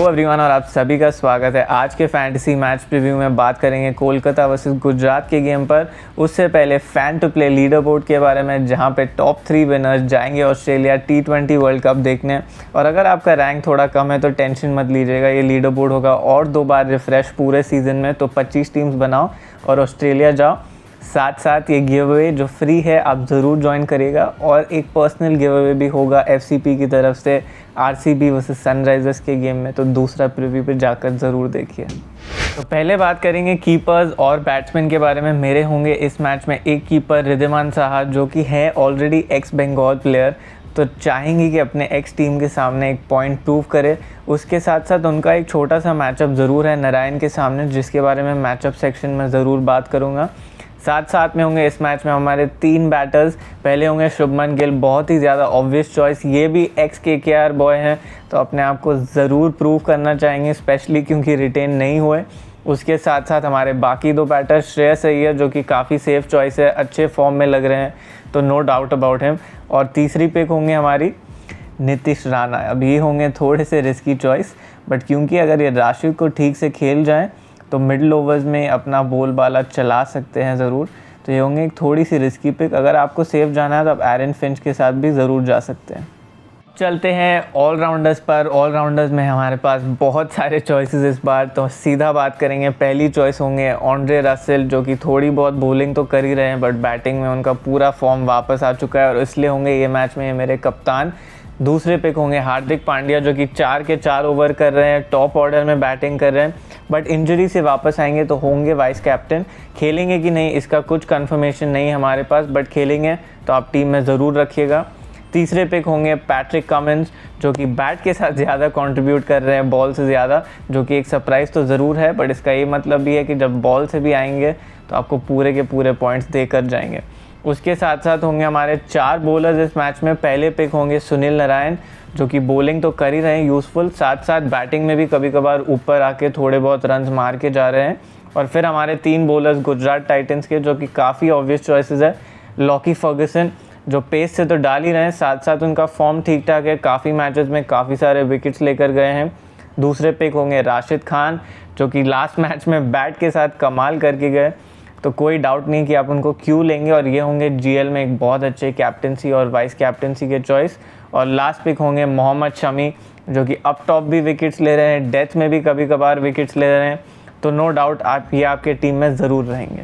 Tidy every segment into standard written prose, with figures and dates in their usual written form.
Everyone और आप सभी का स्वागत है। आज के फैंटेसी मैच प्रीव्यू में बात करेंगे कोलकाता वर्सेस गुजरात के गेम पर। उससे पहले fan to play leader board के बारे में, जहां पे टॉप 3 विनर्स जाएंगे ऑस्ट्रेलिया T20 वर्ल्ड कप देखने। और अगर आपका रैंक थोड़ा कम है तो टेंशन मत लीजिएगा, ये लीडर बोर्ड होगा और 2 बार रिफ्रेश पूरे सीज़न में। तो 25 टीम्स बनाओ और ऑस्ट्रेलिया जाओ। साथ साथ ये गिव अवे जो फ्री है आप ज़रूर ज्वाइन करिएगा, और एक पर्सनल गिव अवे भी होगा FCP की तरफ से RCB वर्सेस सनराइजर्स के गेम में। तो दूसरा प्रीव्यू पे जाकर ज़रूर देखिए। तो पहले बात करेंगे कीपर्स और बैट्समैन के बारे में। मेरे होंगे इस मैच में एक कीपर रिद्धिमान साहा, जो कि है ऑलरेडी एक्स बंगाल प्लेयर, तो चाहेंगे कि अपने एक्स टीम के सामने एक पॉइंट प्रूव करे। उसके साथ साथ उनका एक छोटा सा मैचअप ज़रूर है नारायण के सामने, जिसके बारे में मैचअप सेक्शन में ज़रूर बात करूँगा। साथ साथ में होंगे इस मैच में हमारे 3 बैटर्स। पहले होंगे शुभमन गिल, बहुत ही ज़्यादा ऑब्वियस चॉइस, ये भी एक्स KKR बॉय हैं, तो अपने आप को ज़रूर प्रूव करना चाहेंगे, स्पेशली क्योंकि रिटेन नहीं हुए। उसके साथ साथ हमारे बाकी 2 बैटर, श्रेयस अय्यर जो कि काफ़ी सेफ चॉइस है, अच्छे फॉर्म में लग रहे हैं, तो नो डाउट अबाउट हिम। और तीसरी पिक होंगे हमारी नीतीश राणा। अब ये होंगे थोड़े से रिस्की चॉइस, बट क्योंकि अगर ये राशिद को ठीक से खेल जाएँ तो मिडल ओवर्स में अपना बोल बाला चला सकते हैं ज़रूर। तो ये होंगे एक थोड़ी सी रिस्की पिक। अगर आपको सेफ जाना है तो आप एरन फिंच के साथ भी ज़रूर जा सकते हैं। चलते हैं ऑलराउंडर्स पर। ऑलराउंडर्स में हमारे पास बहुत सारे चॉइसेस इस बार, तो सीधा बात करेंगे। पहली चॉइस होंगे एंड्रे रसेल, जो कि थोड़ी बहुत बॉलिंग तो कर ही रहे हैं, बट बैटिंग में उनका पूरा फॉर्म वापस आ चुका है और इसलिए होंगे ये मैच में ये मेरे कप्तान। दूसरे पिक होंगे हार्दिक पांड्या, जो कि 4 के 4 ओवर कर रहे हैं, टॉप ऑर्डर में बैटिंग कर रहे हैं, बट इंजरी से वापस आएंगे तो होंगे वाइस कैप्टन। खेलेंगे कि नहीं इसका कुछ कंफर्मेशन नहीं है हमारे पास, बट खेलेंगे तो आप टीम में ज़रूर रखिएगा। तीसरे पिक होंगे पैट्रिक कमिंस, जो कि बैट के साथ ज़्यादा कंट्रीब्यूट कर रहे हैं बॉल से ज़्यादा, जो कि एक सरप्राइज़ तो ज़रूर है, बट इसका ये मतलब भी है कि जब बॉल से भी आएंगे तो आपको पूरे के पूरे पॉइंट्स देकर जाएंगे। उसके साथ साथ होंगे हमारे 4 बॉलर्स इस मैच में। पहले पिक होंगे सुनील नारायण, जो कि बॉलिंग तो कर ही रहे हैं यूज़फुल, साथ साथ बैटिंग में भी कभी कभार ऊपर आके थोड़े बहुत रन्स मार के जा रहे हैं। और फिर हमारे 3 बॉलर्स गुजरात टाइटंस के, जो कि काफ़ी ऑब्वियस चॉइसेस है। लॉकी फर्गसन, जो पेस से तो डाल ही रहे हैं, साथ साथ उनका फॉर्म ठीक ठाक है, काफ़ी मैचेस में काफ़ी सारे विकेट्स लेकर गए हैं। दूसरे पिक होंगे राशिद खान, जो कि लास्ट मैच में बैट के साथ कमाल करके गए, तो कोई डाउट नहीं कि आप उनको क्यों लेंगे। और ये होंगे GL में एक बहुत अच्छे कैप्टनसी और वाइस कैप्टनसी के चॉइस। और लास्ट पिक होंगे मोहम्मद शमी, जो कि अप टॉप भी विकेट्स ले रहे हैं, डेथ में भी कभी कभार विकेट्स ले रहे हैं, तो नो डाउट आप ये आपके टीम में ज़रूर रहेंगे।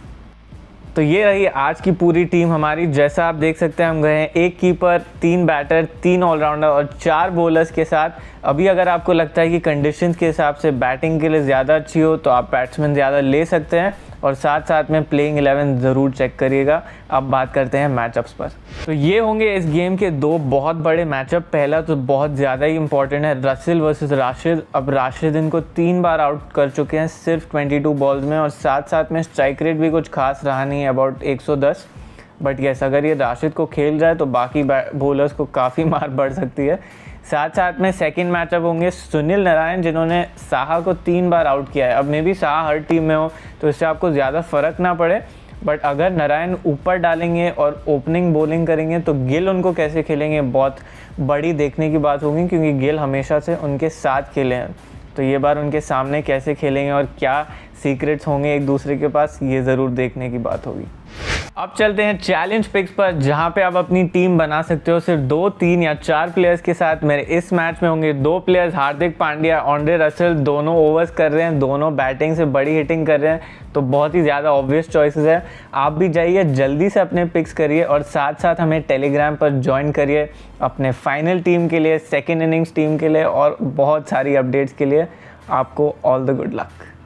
तो ये रही आज की पूरी टीम हमारी। जैसा आप देख सकते हैं हम गए हैं 1 कीपर, 3 बैटर, 3 ऑलराउंडर और 4 बॉलर्स के साथ। अभी अगर आपको लगता है कि कंडीशंस के हिसाब से बैटिंग के लिए ज़्यादा अच्छी हो तो आप बैट्समैन ज़्यादा ले सकते हैं, और साथ साथ में प्लेइंग 11 ज़रूर चेक करिएगा। अब बात करते हैं मैचअप्स पर। तो ये होंगे इस गेम के 2 बहुत बड़े मैचअप। पहला तो बहुत ज़्यादा ही इंपॉर्टेंट है, रसेल वर्सेस राशिद। अब राशिद इनको 3 बार आउट कर चुके हैं सिर्फ 22 बॉल्स में, और साथ साथ में स्ट्राइक रेट भी कुछ खास रहा नहीं है, अबाउट 110। बट यस, अगर ये राशिद को खेल जाए तो बाकी बॉलर्स को काफ़ी मार बढ़ सकती है। साथ साथ में सेकंड मैचअप होंगे सुनील नारायण, जिन्होंने साहा को 3 बार आउट किया है। अब मे भी साहा हर टीम में हो तो इससे आपको ज़्यादा फ़र्क ना पड़े, बट अगर नारायण ऊपर डालेंगे और ओपनिंग बॉलिंग करेंगे तो गिल उनको कैसे खेलेंगे बहुत बड़ी देखने की बात होगी, क्योंकि गिल हमेशा से उनके साथ खेले हैं। तो ये बार उनके सामने कैसे खेलेंगे और क्या सीक्रेट्स होंगे एक दूसरे के पास, ये ज़रूर देखने की बात होगी। अब चलते हैं चैलेंज पिक्स पर, जहां पे आप अपनी टीम बना सकते हो सिर्फ 2, 3 या 4 प्लेयर्स के साथ। मेरे इस मैच में होंगे 2 players, Hardik Pandya, Andre Russell, दोनों ओवर्स कर रहे हैं, दोनों बैटिंग से बड़ी हिटिंग कर रहे हैं, तो बहुत ही ज़्यादा ऑब्वियस चॉइसेस है। आप भी जाइए जल्दी से अपने पिक्स करिए, और साथ साथ हमें टेलीग्राम पर ज्वाइन करिए अपने फाइनल टीम के लिए, सेकेंड इनिंग्स टीम के लिए, और बहुत सारी अपडेट्स के लिए। आपको ऑल द गुड लक।